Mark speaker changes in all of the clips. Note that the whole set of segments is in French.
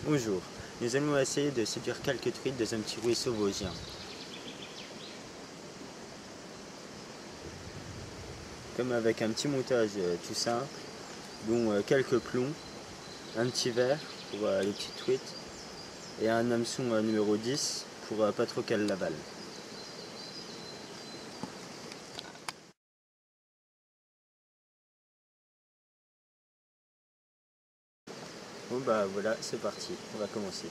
Speaker 1: Bonjour, nous allons essayer de séduire quelques truites dans un petit ruisseau vosgien. Comme avec un petit montage tout simple, dont quelques plombs, un petit verre pour les petites truites et un hameçon numéro 10 pour pas trop qu'elles l'avalent. Bon bah voilà, c'est parti, on va commencer.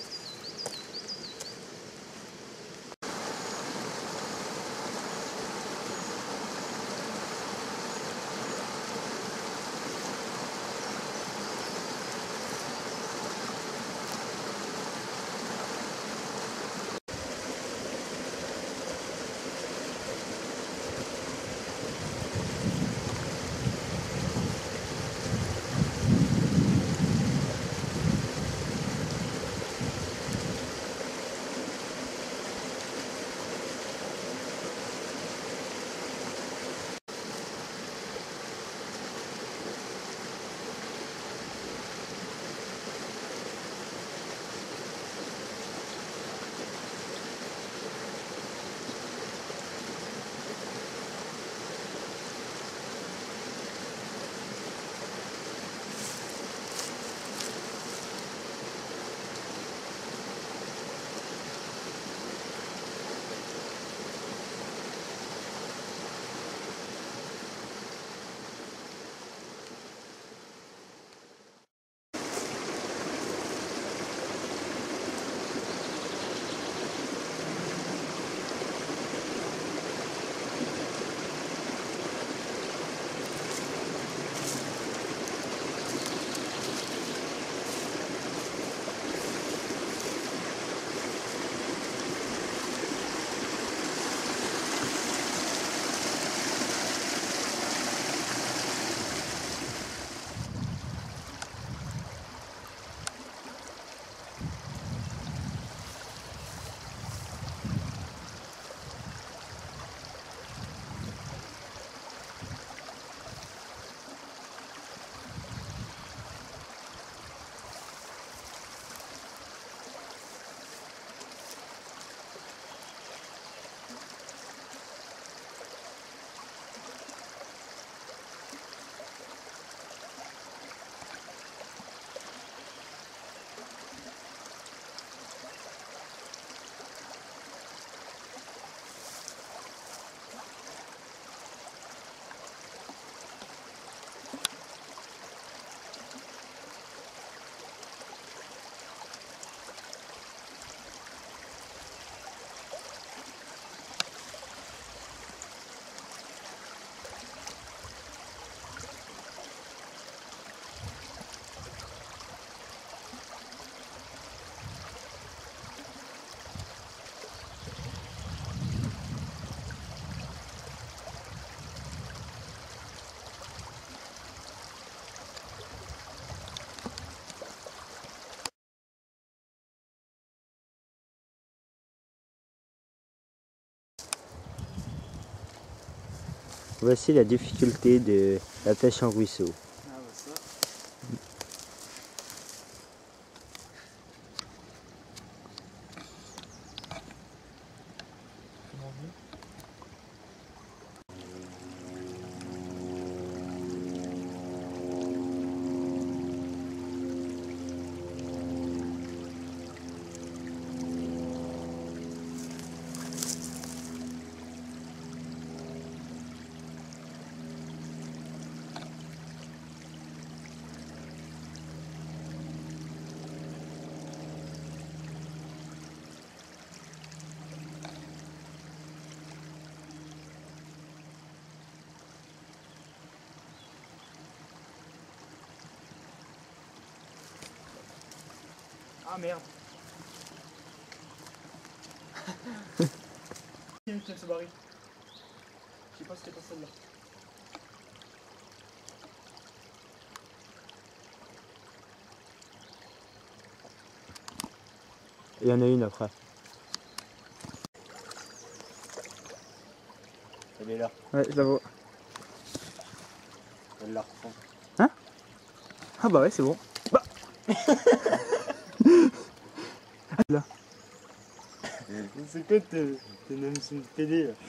Speaker 1: Voici la difficulté de la pêche en ruisseau.
Speaker 2: Ah bah ça. Comment dire ? Ah merde. Il vient de se barrer. Je sais pas si c'était pas celle-là.
Speaker 1: Il y en a une après. Elle est là.
Speaker 2: Ouais, je la vois.
Speaker 1: Elle la reprend.
Speaker 2: Hein? Ah bah ouais, c'est bon. Bah
Speaker 3: là.
Speaker 2: C'est quoi t'es même une PD là?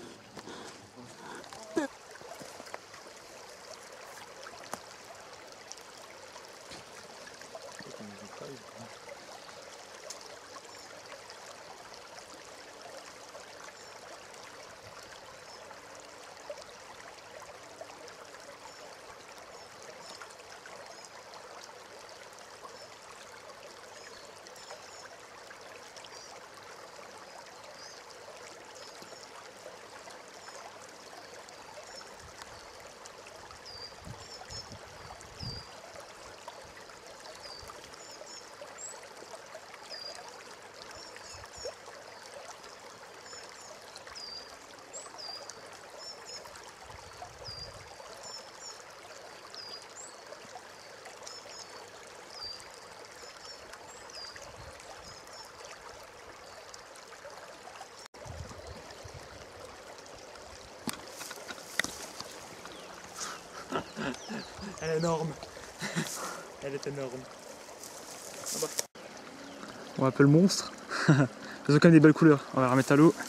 Speaker 3: Elle est énorme. Elle est énorme. Ah bah. On appelle le monstre. Elles ont quand même des belles couleurs. On va la remettre à l'eau.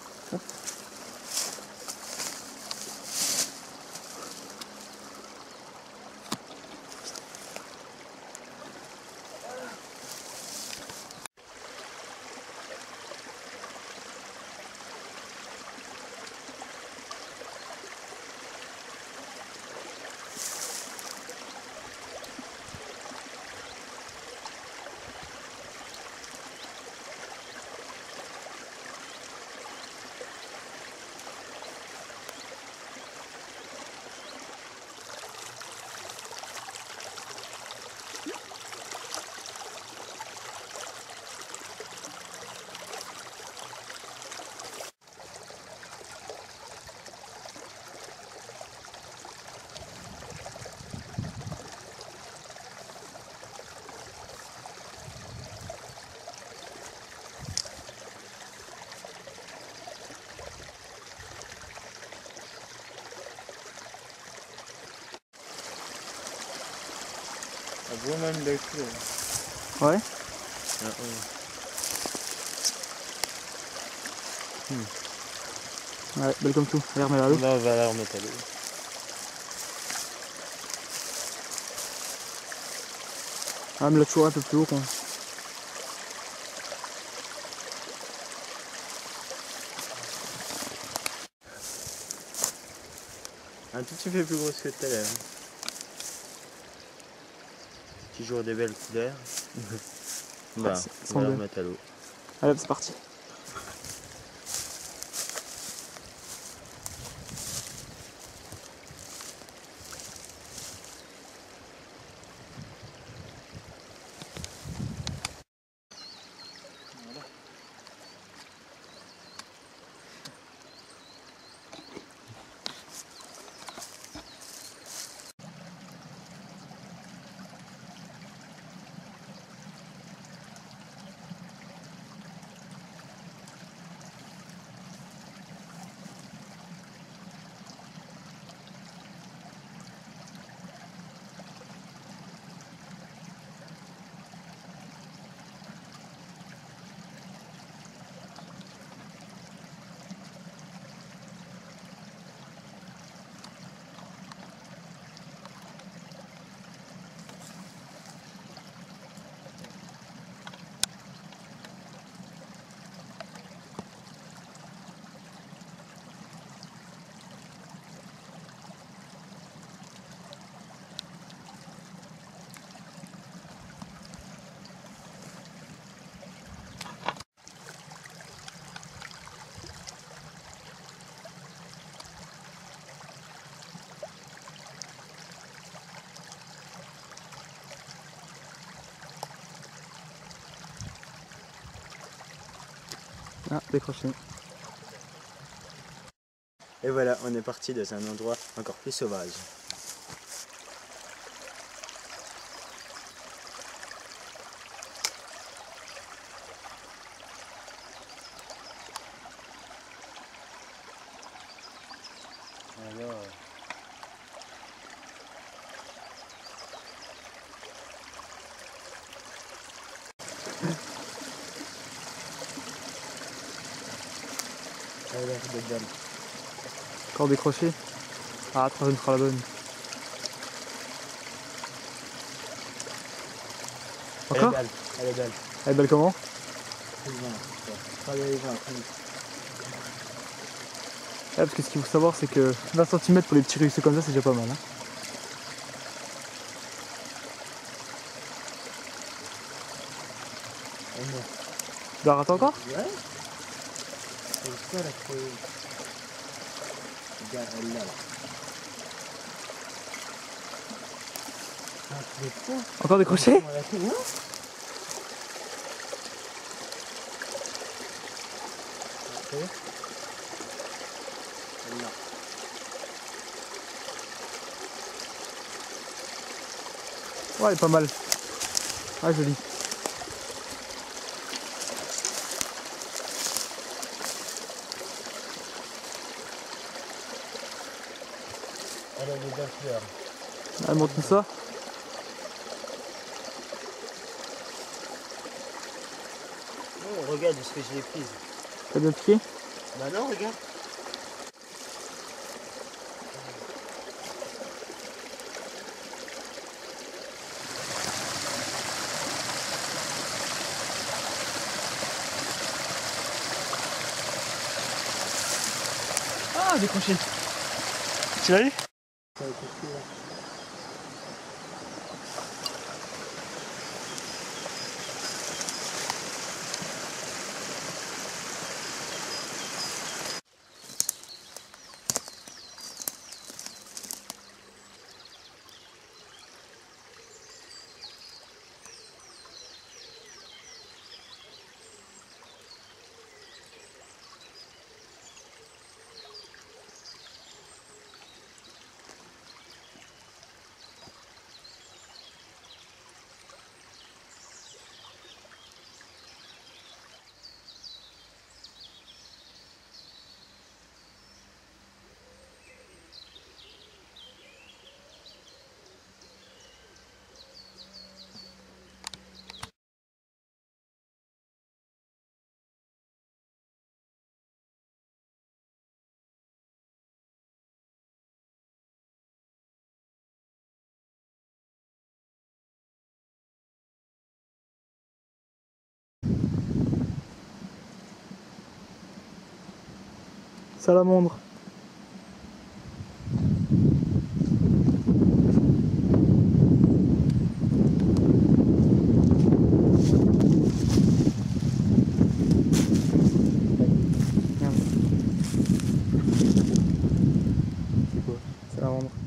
Speaker 2: Ah bon même le coup.
Speaker 3: Ouais.
Speaker 1: Ah,
Speaker 3: Ouais, belle comme tout. Allez, remets-la à l'eau.
Speaker 1: Là, on va la remettre à l'eau.
Speaker 3: Ah, mais là, toujours un peu plus haut quoi.
Speaker 1: Un tout petit peu plus grosse que tout à l'heure. Toujours des belles couleurs. Bah, on va la remettre à l'eau.
Speaker 3: Allez, c'est parti. Ah, décroché.
Speaker 1: Et voilà, on est parti dans un endroit encore plus sauvage. Elle a l'air d'être belle.
Speaker 3: Encore décroché. Ah, troisième sera la bonne. Encore?
Speaker 1: Elle est belle. Elle est belle.
Speaker 3: Elle est belle comment? Parce que ce qu'il faut savoir, c'est que 20 cm pour les petits ruisseaux comme ça, c'est déjà pas mal. Hein. Tu la rates encore?
Speaker 1: Ouais. C'est ça la creuse. Regarde, elle là. Ah, tu veux quoi?
Speaker 3: Encore décroché?
Speaker 1: Ouais.
Speaker 3: Ouais, elle est pas mal. Ah, joli.
Speaker 1: Elle a des belles fleurs.
Speaker 3: Allez, montre-nous ça.
Speaker 1: Oh, regarde ce que je l'ai prise.
Speaker 3: T'as bien piqué?
Speaker 1: Bah non, regarde.
Speaker 3: Ah, décroché. Tu l'as eu? Salamandre. C'est quoi? Salamandre.